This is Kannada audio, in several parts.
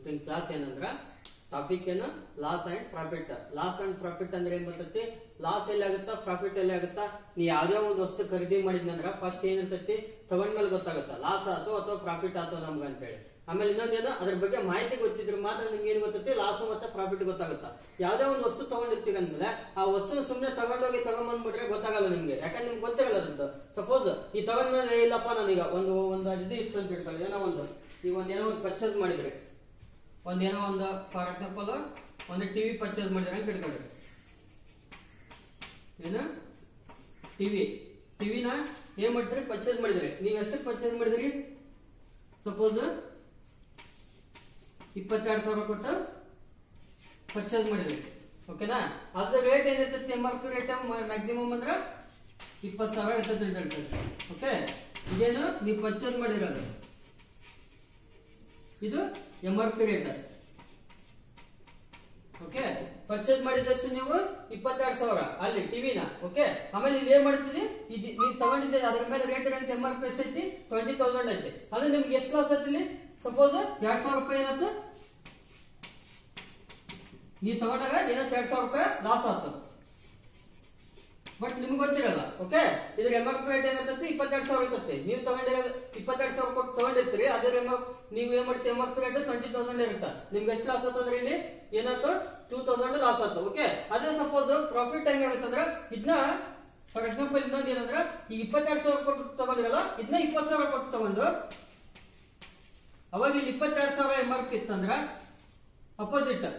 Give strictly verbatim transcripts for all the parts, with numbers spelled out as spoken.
ಇವತ್ತಿನ ಕ್ಲಾಸ್ ಏನಂದ್ರ ಟಾಪಿಕ್ ಏನ loss and profit. Loss and profit ಅಂದ್ರೆ ಏನ್ ಬರ್ತೈತಿ, ಲಾಸ್ ಎಲ್ಲಿ ಆಗುತ್ತಾ ಪ್ರಾಫಿಟ್ ಎಲ್ಲಿ ಆಗುತ್ತಾ. ನೀ ಯಾವ್ದೇ ಒಂದು ವಸ್ತು ಖರೀದಿ ಮಾಡಿದ್ನಂದ್ರ ಫಸ್ಟ್ ಏನಿರ್ತೈತಿ ತಗೊಂಡ್ಮೇಲೆ ಗೊತ್ತಾಗುತ್ತಾ ಲಾಸ್ ಆತೋ ಅಥವಾ ಪ್ರಾಫಿಟ್ ಆತೋ ನಮ್ಗ ಅಂತ ಹೇಳಿ. ಆಮೇಲೆ ಇನ್ನೊಂದೇನು ಅದ್ರ ಬಗ್ಗೆ ಮಾಹಿತಿ ಗೊತ್ತಿದ್ರೆ ಮಾತ್ರ ನಿಮ್ಗೆ ಏನ್ ಗೊತ್ತೈತಿ ಲಾಸ್ ಮತ್ತೆ ಪ್ರಾಫಿಟ್ ಗೊತ್ತಾಗುತ್ತಾ. ಯಾವ್ದೇ ಒಂದು ವಸ್ತು ತಗೊಂಡಿರ್ತೀವಿ ಅಂದ್ಮೇಲೆ ಆ ವಸ್ತು ಸುಮ್ನೆ ತಗೊಂಡೋಗಿ ತಗೊಂಡ್ಬಂದ್ಬಿಟ್ರೆ ಗೊತ್ತಾಗಲ್ಲ ನಿಮ್ಗೆ, ಯಾಕಂದ್ರೆ ನಿಮ್ಗೆ ಗೊತ್ತಿರಲ್ಲ ಅದ್ರದ್ದು. ಸಪೋಸ್ ಈ ತಗೊಂಡ್ಮೇಲೆ ಇಲ್ಲಪ್ಪ ನಾನೀಗ ಒಂದು ಒಂದು ಇದು ಇತ್ತು ಅಂತ ಇಟ್ಕೊಳ್ಳಿ, ಏನೋ ಒಂದು ಈಗ ಒಂದ್ ಏನೋ ಒಂದು ಪರ್ಚೇಸ್ ಮಾಡಿದ್ರೆ ಒಂದೇನೋ ಒಂದು ಫಾರ್ ಎಕ್ಸಾಂಪಲ್ ಒಂದು ಟಿವಿ ಪರ್ಚೇಸ್ ಮಾಡಿದ್ರೆ ಅಂತ ಇಟ್ಕೊಂಡ್ರಿ, ಏನ ಟಿವಿ ಟಿವಿನ ಏನ್ ಮಾಡ್ತೀರಿ ಪರ್ಚೇಸ್ ಮಾಡಿದ್ರಿ. ನೀವ್ ಎಷ್ಟಕ್ಕೆ ಪರ್ಚೇಸ್ ಮಾಡಿದ್ರಿ, ಸಪೋಸ್ ಇಪ್ಪತ್ತೆರಡು ಸಾವಿರ ಕೊಟ್ಟು ಪರ್ಚೇಸ್ ಮಾಡಿದ್ರಿ, ಓಕೆನಾ. ಅದ್ರ ರೇಟ್ ಏನಿರ್ತೈತಿ M R P rate maximum ಅಂದ್ರ ಇಪ್ಪತ್ ಸಾವಿರ ಇರ್ತೈತಿ ಅಂತ ಹೇಳ್ತೈತಿ. ಓಕೆ, ಇದೇನು ನೀವು ಪರ್ಚೇಸ್ ಮಾಡಿರೋದು, ಇದು M R P rate. Okay, purchase ಮಾಡಿದಷ್ಟು ನೀವು ಇಪ್ಪತ್ತೆರಡು ಸಾವಿರ ಅಲ್ಲಿ ಟಿವಿನ. ಓಕೆ, ಆಮೇಲೆ ಇದೇನ್ ಮಾಡ್ತೀರಿ, ಇದು ನೀವು ತಗೊಂಡಿದ್ದೆ ಅದ್ರ ಮೇಲೆ ರೇಟ್ ಅಂತ ಎಂ ಆರ್ ಪಿ ಎಷ್ಟೈತಿ ಟ್ವೆಂಟಿ ತೌಸಂಡ್ ಐತಿ. ಅಂದ್ರೆ ನಿಮ್ಗೆ ಎಷ್ಟು ಲಾಸ್ ಐತಿ, ಸಪೋಸ್ ಎರಡ್ ಸಾವಿರ ರೂಪಾಯಿ ಏನಾಯ್ತು ನೀವು ತಗೊಂಡಾಗ ಏನಂತ ಎರಡ್ ಸಾವಿರ ರೂಪಾಯಿ ಲಾಸ್ ಆಯ್ತು, ಬಟ್ ನಿಮ್ಗೆ ಗೊತ್ತಿರಲ್ಲ. ಓಕೆ, ಇದ್ರ ಎಂ ಆರ್ ಪಿ ರೇಟ್ ಏನಾಗ್ತೈತಿ ಇಪ್ಪತ್ತೆರಡು ಸಾವಿರ ಇರ್ತೈತಿ. ನೀವು ತಗೊಂಡಿರೋದು ಇಪ್ಪತ್ತೆರಡು ಸಾವಿರ ಕೊಟ್ಟು ತಗೊಂಡಿರ್ತೀರಿ, ಅದ್ರ ಎಂ ಆರ್ ನೀವು ಏನ್ ಮಾಡ್ತೀವಿ M R P rate twenty thousand ಇರುತ್ತೆ. ನಿಮ್ಗೆ ಎಷ್ಟು ಲಾಸ್ ಆಯ್ತು ಅಂದ್ರೆ ಇಲ್ಲಿ ಏನಾಯ್ತು ಟೂ ತೌಸಂಡ್ ಲಾಸ್ ಆಯ್ತು. ಓಕೆ, ಅದೇ ಸಪೋಸ್ ಪ್ರಾಫಿಟ್ ಹೆಂಗಾಗುತ್ತಂದ್ರ ಇದನ್ನ ಫಾರ್ ಎಕ್ಸಾಂಪಲ್ ಇನ್ನೊಂದು ಏನಂದ್ರ ಈ ಇಪ್ಪತ್ತೆರಡು ಸಾವಿರ ಕೊಟ್ಟು ತಗೊಂಡಿರಲ್ಲ, ಇದನ್ನ ಇಪ್ಪತ್ತು ಸಾವಿರ ಕೊಟ್ಟು ತಗೊಂಡು ಅವಾಗ ಇಲ್ಲಿ ಇಪ್ಪತ್ತೆರಡು ಸಾವಿರ ಎಂ ಆರ್ ಪಿ ಇತ್ತಂದ್ರ ಅಪೋಸಿಟ್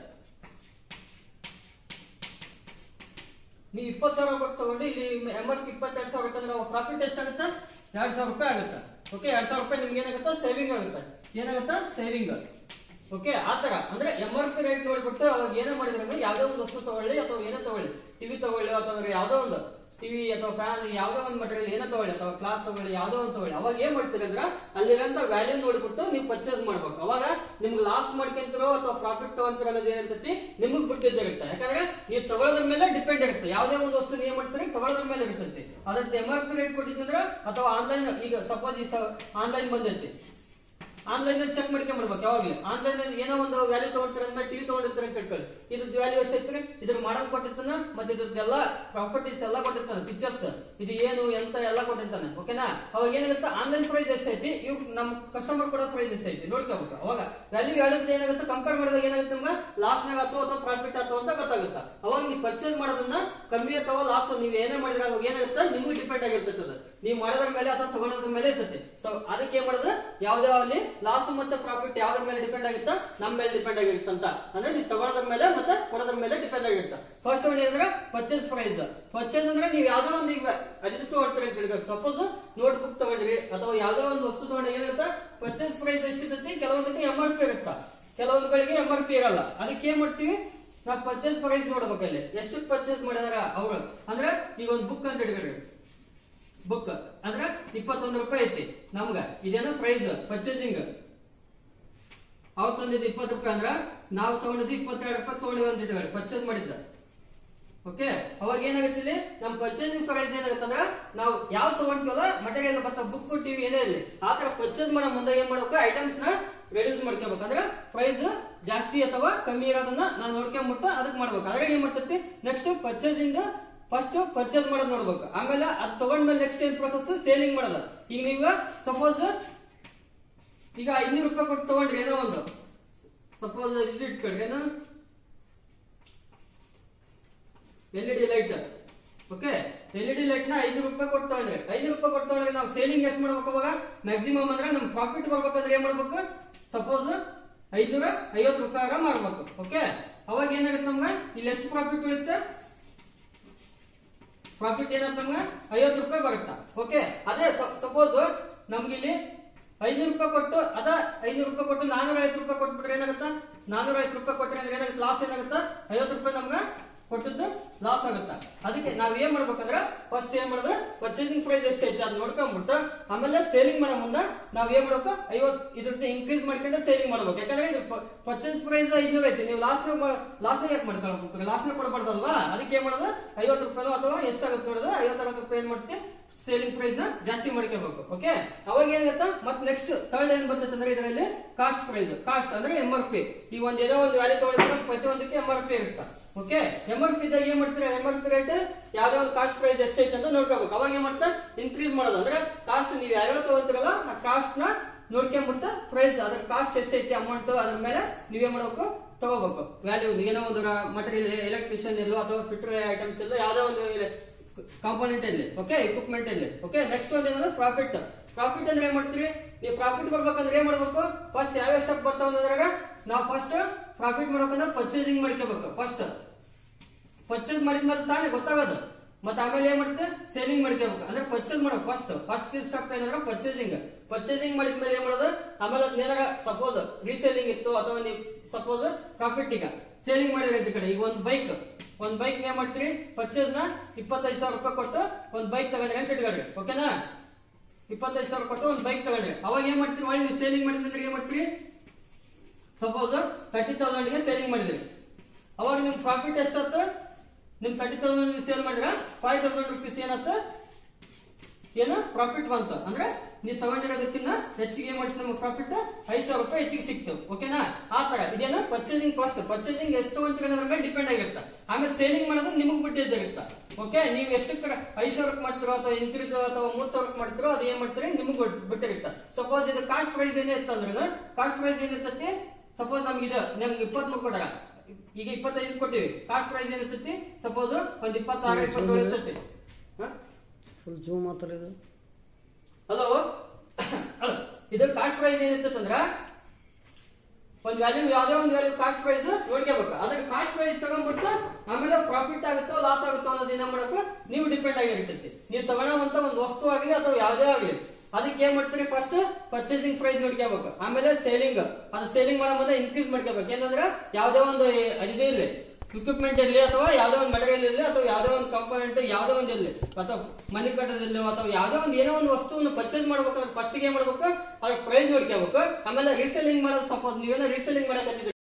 ನೀವು ಇಪ್ಪತ್ತು ಸಾವಿರ ಕೊಟ್ಟು ತಗೊಂಡು ಇಲ್ಲಿ ಎಂ ಆರ್ ಪಿ ಇಪ್ಪತ್ತೆರಡು ಸಾವಿರ ಇತ್ತಂದ್ರೆ ಪ್ರಾಫಿಟ್ ಎಷ್ಟಾಗುತ್ತೆ ಎರಡ್ ಸಾವಿರ ರೂಪಾಯಿ ಆಗುತ್ತೆ. ಓಕೆ, ಎರಡ್ ಸಾವಿರ ರೂಪಾಯಿ ನಿಮ್ಗೆ ಏನಾಗುತ್ತೆ ಸೇವಿಂಗ್ ಆಗುತ್ತೆ. ಏನಾಗುತ್ತೆ ಸೇವಿಂಗ್. ಓಕೆ, ಆತರ ಅಂದ್ರೆ ಎಂ ಆರ್ ಪಿ ರೇಟ್ ನೋಡ್ಬಿಟ್ಟು ಅವಾಗ ಏನೋ ಮಾಡಿದ್ರೆ ಅಂದ್ರೆ ಯಾವ್ದೋ ಒಂದು ವಸ್ತು ತಗೊಳ್ಳಿ ಅಥವಾ ಏನೋ ತಗೊಳ್ಳಿ, ಟಿವಿ ತಗೊಳ್ಳಿ ಅಥವಾ ಯಾವ್ದೋ ಒಂದು ಟಿವಿ ಅಥವಾ ಫ್ಯಾನ್ ಯಾವ್ದೋ ಒಂದು ಮಟೀರಿಯಲ್ ಏನೋ ತಗೊಳ್ಳಿ ಅಥವಾ ಕ್ಲಾತ್ ತಗೊಳ್ಳಿ ಯಾವ್ದೋ ಒಂದು ತಗೊಳ್ಳಿ, ಅವಾಗ ಏನ್ ಮಾಡ್ತೀರಿ ಅಂದ್ರೆ ಅಲ್ಲಿರಂತ ವ್ಯಾಲ್ಯೂ ನೋಡ್ಬಿಟ್ಟು ನೀವು ಪರ್ಚೇಸ್ ಮಾಡ್ಬೇಕು. ಅವಾಗ ನಿಮ್ಗೆ ಲಾಸ್ ಮಾಡ್ಕೊಂತಿರೋ ಅಥವಾ ಪ್ರಾಫಿಟ್ ತಗೊಂತಿರೋ ಅನ್ನೋದು ಏನಿರ್ತೈತಿ ನಿಮಗ್ ಬಿಟ್ಟಿದ್ದಿರುತ್ತೆ. ಯಾಕಂದ್ರೆ ನೀವು ತಗೊಳ್ಳೋದ್ರ ಮೇಲೆ ಡಿಪೆಂಡ್ ಇರುತ್ತೆ. ಯಾವ್ದೇ ಒಂದು ವಸ್ತು ಏನ್ ಮಾಡ್ತೀರಿ ತಗೊಳ್ಳೋದ್ರ ಮೇಲೆ ಇರ್ತೈತಿ. ಅದ್ರ ಎಂ ಆರ್ ಪಿ ರೇಟ್ ಕೊಟ್ಟಿದ್ರೆ ಅಥವಾ ಆನ್ಲೈನ್ ಈಗ ಸಪೋಸ್ ಈ ಆನ್ಲೈನ್ ಬಂದೈತಿ, ಆನ್ಲೈನ್ ಚೆಕ್ ಮಾಡ್ಕೊಂಡ್ಬಿಡ್ಬೇಕು. ಯಾವಾಗ್ಲಿ ಆನ್ಲೈನ್ ಅಲ್ಲಿ ಏನೋ ಒಂದು ವ್ಯಾಲ್ಯೂ ತಗೊಂಡ್ರೆ ಟಿವಿ ತಗೊಂಡಿರ್ತಾರೆ ಅಂತ ಇಟ್ಕೊಳ್ಳಿ, ಇದ್ರದ್ದು ವ್ಯಾಲ್ಯೂ ಎಷ್ಟೈತ್ರಿ, ಇದ್ರ ಮಾಡಲ್ ಕೊಟ್ಟಿರ್ತಾನೆ ಮತ್ತೆ ಇದ್ರದ್ದೆಲ್ಲ ಪ್ರಾಪರ್ಟೀಸ್ ಎಲ್ಲ ಕೊಟ್ಟಿರ್ತಾನೆ, ಪಿಕ್ಚರ್ಸ್ ಇದು ಏನು ಎಂತ ಎಲ್ಲ ಕೊಟ್ಟಿರ್ತಾನೆ. ಓಕೆನಾ, ಅವಾಗ ಏನಾಗುತ್ತೆ ಆನ್ಲೈನ್ ಪ್ರೈಸ್ ಎಷ್ಟೈತಿ, ಇವ್ ನಮ್ ಕಸ್ಟಮರ್ ಕೊಡೋ ಪ್ರೈಸ್ ಎಷ್ಟೈತಿ ನೋಡ್ಕೋಬೇಕು. ಅವಾಗ ವ್ಯಾಲ್ಯೂ ಎರಡದ್ದು ಏನಾಗುತ್ತೆ ಕಂಪೇರ್ ಮಾಡಿದಾಗ ಏನಾಗುತ್ತೆ ನಮ್ಗೆ ಲಾಸ್ ನಾಗ ಅಥವಾ ಅಥವಾ ಪ್ರಾಫಿಟ್ ಅಥವಾ ಅಂತ ಗೊತ್ತಾಗುತ್ತೆ. ಅವಾಗ ನೀವು ಪರ್ಚೇಸ್ ಮಾಡೋದನ್ನ ಕಮ್ಮಿ ಅಥವಾ ಲಾಸ್ ನೀವು ಏನೇ ಮಾಡಿದ್ರೆ ಅವಾಗ ಏನಾಗುತ್ತೆ ನಿಮ್ಗೆ ಡಿಪೆಂಡ್ ಆಗಿರ್ತದೆ. ನೀವು ಮಾಡೋದ್ರ ಮೇಲೆ ಅಥವಾ ತಗೊಳೋದ್ರ ಮೇಲೆ ಇರ್ತೈತಿ. ಸೊ ಅದಕ್ಕೆ ಏನ್ ಮಾಡೋದು ಯಾವ್ದೇ ಅಲ್ಲಿ ಲಾಸ್ ಮತ್ತೆ ಪ್ರಾಫಿಟ್ ಯಾವ್ದ್ರ ಮೇಲೆ ಡಿಪೆಂಡ್ ಆಗಿತ್ತ ನಮ್ಮ ಮೇಲೆ ಡಿಪೆಂಡ್ ಆಗಿರುತ್ತಂತ. ಅಂದ್ರೆ ನೀವು ತಗೊಳೋದ್ರ ಮೇಲೆ ಮತ್ತೆ ಕೊಡೋದ್ರ ಮೇಲೆ ಡಿಪೆಂಡ್ ಆಗಿರುತ್ತೆ. ಫಸ್ಟ್ ಒನ್ ಏನಂದ್ರೆ ಪರ್ಚೇಸ್ ಪ್ರೈಸ್. ಪರ್ಚೇಸ್ ಅಂದ್ರೆ ನೀವು ಯಾವ್ದೋ ಒಂದು ಈಗ ಅದಿತ್ತು ತಗೊಳ್ತೀರಿ ಅಂತ ಹೇಳಿದ್ರೆ, ಸಪೋಸ್ ನೋಟ್ ಬುಕ್ ತಗೊಂಡ್ರಿ ಅಥವಾ ಯಾವ್ದೋ ಒಂದು ವಸ್ತು ತಗೊಂಡ್ರೆ ಏನಿರುತ್ತೆ ಪರ್ಚೇಸ್ ಪ್ರೈಸ್ ಎಷ್ಟಿರ್ತೈತಿ, ಕೆಲವೊಂದಕ್ಕೆ ಎಂ ಆರ್ ಪಿ ಇರುತ್ತಾ, ಕೆಲವೊಂದುಗಳಿಗೆ ಎಂ ಆರ್ ಪಿ ಇರಲ್ಲ. ಅದಕ್ಕೆ ಏನ್ ಮಾಡ್ತೀವಿ ನಾವು ಪರ್ಚೇಸ್ ಪ್ರೈಸ್ ನೋಡ್ಬೇಕಲ್ಲಿ ಎಷ್ಟು ಪರ್ಚೇಸ್ ಮಾಡಿದಾರ ಅವ್ರು. ಅಂದ್ರೆ ಈಗ ಒಂದು ಬುಕ್ ಅಂತ ಹಿಡ್ಕೊಳ್ರಿ, ಬುಕ್ ಅಂದ್ರೆ ಇಪ್ಪತ್ತೊಂದು ರೂಪಾಯಿ ಐತಿ ನಮ್ಗ, ಇದೇನೋ ಪ್ರೈಸ್ ಪರ್ಚೇಸಿಂಗ್. ಅವ್ರು ತಂದಿದ್ದು ಇಪ್ಪತ್ತು ರೂಪಾಯಿ ಅಂದ್ರ ನಾವು ತಗೊಂಡಿದ್ದು ಇಪ್ಪತ್ತೆರಡು ರೂಪಾಯಿ ತಗೊಂಡಿವಿ ಅಂತ ಇಟ್ಕೊಳ್ಳಿ ಪರ್ಚೇಸ್ ಮಾಡಿದ್ರ. ಓಕೆ, ಅವಾಗ ಏನಾಗುತ್ತೆ ಇಲ್ಲಿ ನಮ್ ಪರ್ಚೇಸಿಂಗ್ ಪ್ರೈಸ್ ಏನಾಗುತ್ತೆ ಅಂದ್ರೆ ನಾವು ಯಾವ ತಗೊಂತೀವಲ್ಲ ಮಟೀರಿಯಲ್ ಮತ್ತೆ ಬುಕ್ ಟಿವಿ ಏನೇ ಇರಲಿ ಆತರ ಪರ್ಚೇಸ್ ಮಾಡೋ ಮುಂದೆ ಏನ್ ಮಾಡ್ಬೇಕು ಐಟಮ್ಸ್ ನ ರೆಡ್ಯೂಸ್ ಮಾಡ್ಕೋಬೇಕು. ಅಂದ್ರೆ ಪ್ರೈಸ್ ಜಾಸ್ತಿ ಅಥವಾ ಕಮ್ಮಿ ಇರೋದನ್ನ ನಾವು ನೋಡ್ಕೊಂಡ್ಬಿಟ್ಟು ಅದಕ್ಕೆ ಮಾಡ್ಬೇಕು. ಅದ್ರಾಗ ಏನ್ ಮಾಡ್ತೈತಿ ನೆಕ್ಸ್ಟ್ ಪರ್ಚೇಸಿಂಗ್ ಫಸ್ಟ್ ಪರ್ಚೇಸ್ ಮಾಡೋದು ನೋಡ್ಬೇಕು. ಆಮೇಲೆ ಅದ್ ತಗೊಂಡ್ಮೇಲೆ ನೆಕ್ಸ್ಟ್ ಏನ್ ಪ್ರೊಸೆಸ್ ಸೇಲಿಂಗ್ ಮಾಡೋದು. ಈಗ ನೀವು ಸಪೋಸ್ ಈಗ ಐನೂರು ರೂಪಾಯಿ ಕೊಟ್ಟು ತಗೊಂಡ್ರಿ ಏನೋ ಒಂದು, ಸಪೋಸ್ ಇದು ಇಟ್ಕೊಳ್ರಿ ಏನು L E D light. Okay, L E D light ನ ಐನೂರು ರೂಪಾಯಿ ಕೊಟ್ಟು ತಗೊಂಡ್ರಿ, ಐನೂರು ರೂಪಾಯಿ ಕೊಟ್ಟು ತಗೊಂಡ್ರೆ ನಾವು ಸೇಲಿಂಗ್ ಎಷ್ಟು ಮಾಡ್ಬೇಕು ಅವಾಗ ಮ್ಯಾಕ್ಸಿಮಮ್ ಅಂದ್ರೆ ನಮ್ ಪ್ರಾಫಿಟ್ ಬರ್ಬೇಕಂದ್ರೆ ಏನ್ ಮಾಡ್ಬೇಕು ಸಪೋಸ್ ಐನೂರ ಐವತ್ತು ರೂಪಾಯಿ ಮಾಡ್ಬೇಕು. ಓಕೆ, ಅವಾಗ ಏನಾಗುತ್ತೆ ನಮ್ಗೆ ಇಲ್ಲಿ ಎಷ್ಟು ಪ್ರಾಫಿಟ್ ಉಳಿಯುತ್ತೆ, ಪ್ರಾಫಿಟ್ ಏನಂತ ನಮ್ಗೆ ಐವತ್ತು ರೂಪಾಯಿ ಬರುತ್ತಾ. ಓಕೆ, ಅದೇ ಸಪೋಸ್ ನಮ್ಗೆ ಇಲ್ಲಿ ಐನೂರು ರೂಪಾಯಿ ಕೊಟ್ಟು ಅದ ಐನೂರು ರೂಪಾಯಿ ಕೊಟ್ಟು ನಾನೂರ ಐವತ್ತು ರೂಪಾಯಿ ಕೊಟ್ಬಿಟ್ರೆ ಏನಾಗುತ್ತಾ, ನಾನೂರ ಐವತ್ತು ರೂಪಾಯಿ ಕೊಟ್ಟರೆ ಏನಾಗುತ್ತೆ ಲಾಸ್ ಏನಾಗುತ್ತಾ ಐವತ್ತು ರೂಪಾಯಿ ನಮ್ಗೆ ಕೊಟ್ಟದ್ದು ಲಾಸ್ ಆಗುತ್ತಾ. ಅದಕ್ಕೆ ನಾವ್ ಏನ್ ಮಾಡ್ಬೇಕಂದ್ರೆ ಫಸ್ಟ್ ಏನ್ ಮಾಡಿದ್ರೆ ಪರ್ಚೇಸಿಂಗ್ ಪ್ರೈಸ್ ಎಷ್ಟೈತಿ ಅದ್ ನೋಡ್ಕೊಂಡ್ಬಿಟ್ಟು ಆಮೇಲೆ ಸೇಲಿಂಗ್ ಮಾಡೋ ಮುಂದೆ ನಾವ್ ಏನ್ ಮಾಡ್ಬೇಕು ಐವತ್ತು ಇದ್ರದ್ದು ಇನ್ಕ್ರೀಸ್ ಮಾಡ್ಕೊಂಡು ಸೇಲಿಂಗ್ ಮಾಡ್ಬೇಕು. ಯಾಕಂದ್ರೆ ಪರ್ಚೇಸ್ ಪ್ರೈಸ್ ಐನೂರ ಐತಿ, ನೀವು ಲಾಸ್ ಲಾಸ್ ಯಾಕೆ ಮಾಡ್ಕೊಳ್ಬೇಕು, ಲಾಸ್ ನ ಕೊಡಬಾರ್ದಲ್ವಾ. ಅದಕ್ಕೆ ಏನ್ ಮಾಡೋದು ಐವತ್ತು ರೂಪಾಯಿ ಅಥವಾ ಎಷ್ಟಾಗುತ್ತೆ ನೋಡೋದು ಐವತ್ತು ರೂಪಾಯಿ ಏನ್ ಮಾಡ್ತೀವಿ ಸೇಲಿಂಗ್ ಪ್ರೈಸ್ ನ ಜಾಸ್ತಿ ಮಾಡ್ಕೋಬೇಕು. ಓಕೆ, ಅವಾಗ ಏನಾಗತ್ತ ಮತ್ತೆ ನೆಕ್ಸ್ಟ್ ಥರ್ಡ್ ಏನ್ ಬರ್ತೈತೆ ಅಂದ್ರೆ ಇದರಲ್ಲಿ ಕಾಸ್ಟ್ ಪ್ರೈಸ್. ಕಾಸ್ಟ್ ಅಂದ್ರೆ ಎಂ ಆರ್ ಪಿ. ಈ ಒಂದ್ ಏನೋ ಒಂದು ವ್ಯಾಲ್ಯೂ ತಗೊಂಡ್ರೆ ಪ್ರತಿಯೊಂದಕ್ಕೆ ಎಂ ಆರ್ ಪಿ ಇರುತ್ತೆ. ಓಕೆ, ಎಂ ಆರ್ ಪಿ ಇದ್ದಾಗ ಏನ್ ಮಾಡ್ತೀರಾ, ಎಂ ಆರ್ ಪಿ ರೇಟ್ ಯಾವ್ದೋ ಒಂದು ಕಾಸ್ಟ್ ಪ್ರೈಸ್ ಎಷ್ಟೈತೆ ಅಂತ ನೋಡ್ಕೋಬೇಕು. ಅವಾಗ ಏನ್ ಮಾಡ್ತಾ ಇನ್ಕ್ರೀಸ್ ಮಾಡೋದು ಅಂದ್ರೆ ಕಾಸ್ಟ್ ನೀವು ಯಾವ್ಯಾವ ತಗೊಂತೀರಲ್ಲ ಆ ಕಾಸ್ಟ್ ನ ನೋಡ್ಕೊಂಡ್ಬಿಟ್ಟ ಪ್ರೈಸ್ ಅದ್ರ ಕಾಸ್ಟ್ ಎಷ್ಟೈತಿ ಅಮೌಂಟ್ ಅದ್ರ ಮೇಲೆ ನೀವೇ ಮಾಡಬೇಕು ತಗೋಬೇಕು ವ್ಯಾಲ್ಯೂ. ಏನೋ ಒಂದು ಮಟೀರಿಯಲ್ ಎಲೆಕ್ಟ್ರಿಷಿಯನ್ ಇಲ್ಲೋ ಅಥವಾ ಫಿಟರ್ ಐಟಮ್ಸ್ ಇಲ್ಲೋ ಯಾವ್ದೋ ಒಂದು ಕಾಂಪೋನೆಂಟ್ ಇಲ್ಲಿ. ಓಕೆ, ಇಕ್ವಿಪ್ಮೆಂಟ್ ಇಲ್ಲಿ. ಓಕೆ, ನೆಕ್ಸ್ಟ್ ಒಂದು ಏನಂದ್ರೆ ಪ್ರಾಫಿಟ್. ಪ್ರಾಫಿಟ್ ಅಂದ್ರೆ ಏನ್ ಮಾಡ್ತೀರಿ, ನೀವು ಪ್ರಾಫಿಟ್ ಬರ್ಬೇಕಂದ್ರೆ ಏನ್ ಮಾಡ್ಬೇಕು, ಫಸ್ಟ್ ಯಾವ್ಯಾವ ಸ್ಟೆಪ್ ಬರ್ತಾವ ಅಂದ್ರಾಗ ನಾವು ಫಸ್ಟ್ ಪ್ರಾಫಿಟ್ ಮಾಡ್ಬೇಕಂದ್ರೆ ಪರ್ಚೇಸಿಂಗ್ ಮಾಡ್ಕೋಬೇಕು. ಫಸ್ಟ್ ಪರ್ಚೇಸ್ ಮಾಡಿದ್ಮೇಲೆ ತಾನೇ ಗೊತ್ತಾಗೋದು. ಮತ್ತೆ ಆಮೇಲೆ ಏನ್ ಮಾಡ್ತೇವೆ, ಸೇಲಿಂಗ್ ಮಾಡ್ಕೋಬೇಕು. ಅಂದ್ರೆ ಪರ್ಚೇಸ್ ಮಾಡೋ ಫಸ್ಟ್ ಫಸ್ಟ್ ಸ್ಟೆಪ್ ಏನಂದ್ರೆ ಪರ್ಚೇಸಿಂಗ್. ಪರ್ಚೇಸಿಂಗ್ ಮಾಡಿದ್ಮೇಲೆ ಏನ್ ಮಾಡೋದು, ಆಮೇಲೆ ಏನಾರ ಸಪೋಸ್ ರೀಸೇಲಿಂಗ್ ಇತ್ತು ಅಥವಾ ನೀವು ಸಪೋಸ್ ಪ್ರಾಫಿಟ್ ಈಗ ಸೇಲಿಂಗ್ ಮಾಡಿದ್ರೆ ಈ ಕಡೆ ಈಗ ಒಂದು ಬೈಕ್ ಒಂದ್ ಬೈಕ್ ಏನ್ ಮಾಡ್ತೀರಿ, ಪರ್ಚೇಸ್ ನ ಇಪ್ಪತ್ತೈದು ಸಾವಿರ ರೂಪಾಯಿ ಕೊಟ್ಟು ಒಂದ್ ಬೈಕ್ ತಗೊಂಡ್ರಿ ಅಂತ ಇಟ್ಕೊಳ್ರಿ. ಓಕೆನಾ, ಇಪ್ಪತ್ತೈದು ಸಾವಿರ ಕೊಟ್ಟು ಒಂದ್ ಬೈಕ್ ತಗೊಂಡ್ರಿ. ಅವಾಗ ಏನ್ ಮಾಡ್ತೀರಿ, ಮಾಡಿ ನೀವು ಸೇಲಿಂಗ್ ಮಾಡಿದ್ರೆ ಏನ್ ಮಾಡ್ತೀರಿ, ಸಪೋಸ್ ತರ್ಟಿ ತೌಸಂಡ್ ಗೆ ಸೇಲಿಂಗ್ ಮಾಡಿದ್ರಿ. ಅವಾಗ ನಿಮ್ ಪ್ರಾಫಿಟ್ ಎಷ್ಟಾಯ್ತು, ನಿಮ್ ತರ್ಟಿ ತೌಸಂಡ್ ಸೇಲ್ ಮಾಡಿದ್ರೆ ಫೈವ್ ತೌಸಂಡ್ ರುಪೀಸ್ ಏನಾಯ್ತು, ಏನು ಪ್ರಾಫಿಟ್ ಬಂತು. ಅಂದ್ರೆ ನೀವು ತಗೊಂಡಿರೋದಕ್ಕಿಂತ ಹೆಚ್ಚಿಗೆ ಮಾಡ್ತೀವಿ ನಮ್ಗೆ ಪ್ರಾಫಿಟ್ ಐದು ಸಾವಿರ ರೂಪಾಯಿ ಹೆಚ್ಚಿಗೆ ಸಿಕ್ತು. ಓಕೆನಾ, ಆ ತರ ಇದೇನು ಪರ್ಚೇಸಿಂಗ್ ಕಾಸ್ಟ್. ಪರ್ಚೇಸಿಂಗ್ ಎಷ್ಟು ತಗೊಂತೀರ ಅದ್ರ ಮೇಲೆ ಡಿಪೆಂಡ್ ಆಗಿರುತ್ತೆ. ಆಮೇಲೆ ಸೇಲಿಂಗ್ ಮಾಡೋದು ನಿಮಗ್ ಬಿಟ್ಟಿದ್ದಾಗಿರುತ್ತೆ. ಓಕೆ, ನೀವು ಎಷ್ಟಕ್ಕೆ ಐದು ಸಾವಿರಕ್ಕೆ ಮಾಡ್ತಿರೋ ಅಥವಾ ಇನ್ಕ್ರೀಸ್ ಅಥವಾ ಮೂರ್ ಸಾವಿರಕ್ಕೆ ಮಾಡ್ತಿರೋ ಅದು ಏನ್ ಮಾಡ್ತೀರಿ ನಿಮಗ್ ಬಿಟ್ಟಿರುತ್ತೆ. ಸಪೋಸ್ ಇದು ಕಾಸ್ಟ್ ಪ್ರೈಸ್ ಏನಿತ್ತು ಅಂದ್ರೆ ಕಾಸ್ಟ್ ಪ್ರೈಸ್ ಏನಿರ್ತತಿ, ಸಪೋಸ್ ನಮ್ಗೆ ಇದು ನಮ್ಗೆ ಇಪ್ಪತ್ತ್ ಮೂರು ಕೊಟ್ಟಾರ, ಈಗ ಇಪ್ಪತ್ತೈದು ಕೊಟ್ಟಿವಿ. ಕಾಸ್ಟ್ ಪ್ರೈಸ್ ಏನಿರ್ತತಿ ಸಪೋಸ್ ಒಂದ್ ಇಪ್ಪತ್ತಾರು ಇಪ್ಪತ್ತೇಳು ಇರ್ತತಿ. ಫುಲ್ ಜೂಮ್ ಮಾತ್ರ ಇದು. ಹಲೋ, ಇದು ಕಾಸ್ಟ್ ಪ್ರೈಸ್ ಏನಿರ್ತಂದ್ರ ಒಂದ್ ವ್ಯಾಲ್ಯೂ ಯಾವ್ದೇ ಒಂದು ವ್ಯಾಲ್ಯೂ ಕಾಸ್ಟ್ ಪ್ರೈಸ್ ನೋಡ್ಕೋಬೇಕು. ಅದಕ್ಕೆ ಕಾಸ್ಟ್ ಪ್ರೈಸ್ ತಗೊಂಡ್ಬಿಟ್ಟು ಆಮೇಲೆ ಪ್ರಾಫಿಟ್ ಆಗುತ್ತೋ ಲಾಸ್ ಆಗುತ್ತೋ ಅನ್ನೋದು ಏನ ಮಾಡಬೇಕು ನೀವು ಡಿಪೆಂಡ್ ಆಗಿರ್ತೈತಿ. ನೀವು ತಗೊಳ್ಳೋಂತ ಒಂದು ವಸ್ತು ಆಗಲಿ ಅಥವಾ ಯಾವ್ದೇ ಆಗಲಿ ಅದಕ್ಕೆ ಏನ್ ಮಾಡ್ತೀರಿ, ಫಸ್ಟ್ ಪರ್ಚೇಸಿಂಗ್ ಪ್ರೈಸ್ ನೋಡ್ಕೋಬೇಕು. ಆಮೇಲೆ ಸೇಲಿಂಗ್, ಅದು ಸೇಲಿಂಗ್ ಮಾಡೋ ಮುಂದೆ ಇನ್ಕ್ರೀಸ್ ಮಾಡ್ಕೋಬೇಕು. ಏನಂದ್ರೆ ಯಾವ್ದೇ ಒಂದು ಇದು ಇರ್ಲಿ, ಇಕ್ವಿಪ್ಮೆಂಟ್ ಇರಲಿ ಅಥವಾ ಯಾವ್ದೋ ಒಂದು ಮೆಟೀರಿಯಲ್ ಇರಲಿ ಅಥವಾ ಯಾವ್ದೋ ಒಂದು ಕಾಂಪೋನೆಂಟ್ ಯಾವ್ದೋ ಒಂದು ಇರಲಿ ಅಥವಾ ಮನಿ ಕಟ್ಟೋದಿಲ್ಲ ಅಥವಾ ಯಾವ್ದೋ ಒಂದು ಏನೋ ಒಂದು ವಸ್ತುವನ್ನು ಪರ್ಚೇಸ್ ಮಾಡ್ಬೇಕಂದ್ರೆ ಫಸ್ಟ್ ಏನ್ ಮಾಡ್ಬೇಕು, ಅದ್ರ ಪ್ರೈಸ್ ನೋಡ್ಕೋಬೇಕು. ಆಮೇಲೆ ರೀಸೆಲಿಂಗ್ ಮಾಡೋದು, ಸಪೋಸ್ ನೀವೇನೋ ರೀಸೆಲಿಂಗ್ ಮಾಡಕ್ಕೆ